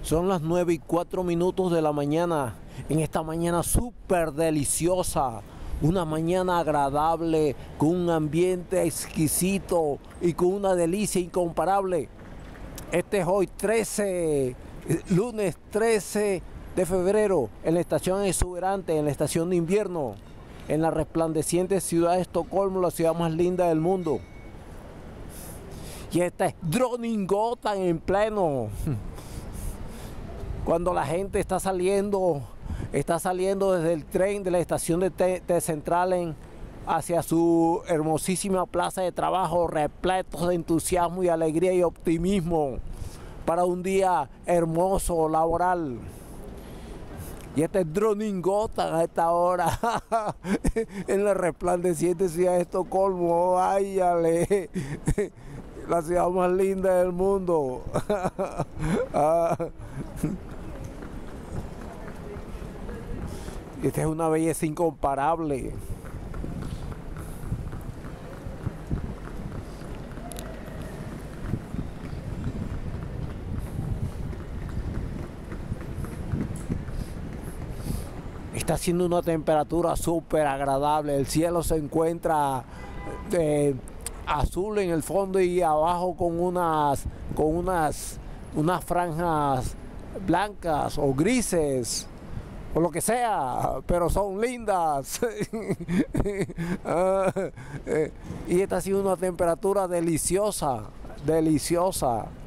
Son las 9:04 de la mañana, en esta mañana súper deliciosa, una mañana agradable, con un ambiente exquisito y con una delicia incomparable. Este es hoy lunes 13 de febrero, en la estación exuberante, en la estación de invierno, en la resplandeciente ciudad de Estocolmo, la ciudad más linda del mundo. Y esta es Drottninggatan en pleno. Cuando la gente está saliendo desde el tren de la estación de Centralen hacia su hermosísima plaza de trabajo, repletos de entusiasmo y alegría y optimismo para un día hermoso laboral. Y este es Drottninggatan a esta hora, en la resplandeciente ciudad de Estocolmo. ¡Váyale! La ciudad más linda del mundo. Esta es una belleza incomparable. Está haciendo una temperatura súper agradable. El cielo se encuentra azul en el fondo y abajo con unas franjas blancas o grises o lo que sea, pero son lindas. Y esta ha sido una temperatura deliciosa.